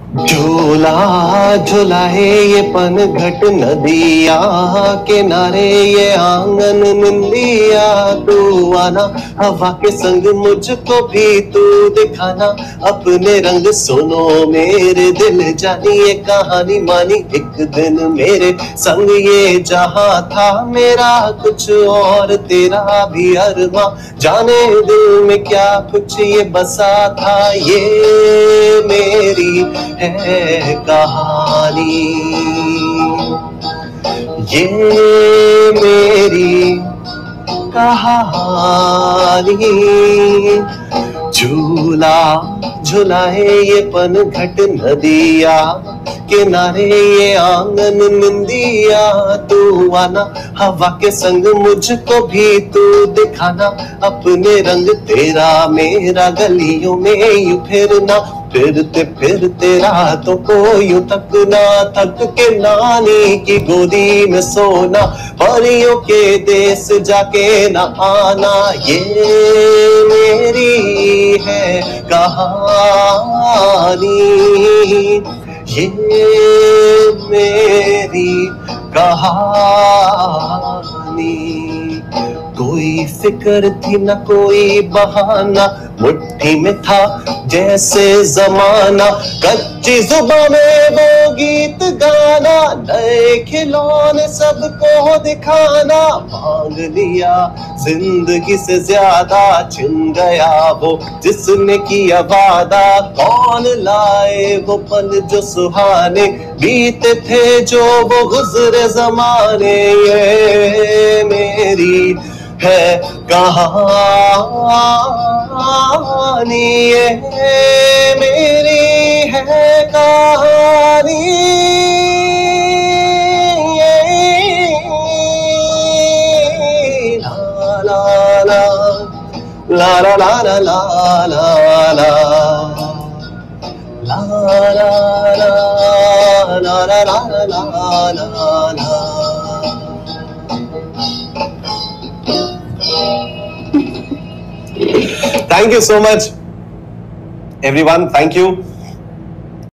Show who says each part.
Speaker 1: झूला झुलाए ये पनघट नदिया, किनारे ये आंगन निंदिया। तू आना हवा के संग मुझको भी तू दिखाना, अपने रंग सुनो मेरे दिल जानी। ये कहानी मानी एक दिन मेरे संग ये जहां था मेरा कुछ और तेरा भी अरमा। जाने दिल में क्या कुछ ये बसा था, ये मेरी है कहानी, ये मेरी कहानी। झूला झुलाए ये पनघट नदिया, किनारे ये आंगन निंदिया। तू आना हवा के संग मुझको भी तू दिखाना, अपने रंग तेरा मेरा गलियों में यूं फिरना। फिरते फिरते रातों को यूं तकना, थक के नानी की गोदी में सोना। परियों के देश जाके न आना, ये मेरी है कहानी, ये मेरी कहानी। कोई फिक्र थी न कोई बहाना, मुट्ठी में था जैसे जमाना। कच्ची जुबान में वो गीत गाना, नए खिलौने सबको दिखाना। मांग लिया जिंदगी से ज्यादा, छिन गया वो जिसने किया वादा। कौन लाए वो पल जो सुहाने, बीते थे जो वो गुजरे जमाने। ये मेरी है कहानी, ये मेरी है कहानी। ला ला ला ला ला ला ला ला ला ला ला ला ला ला। Thank you so much, everyone. Thank you.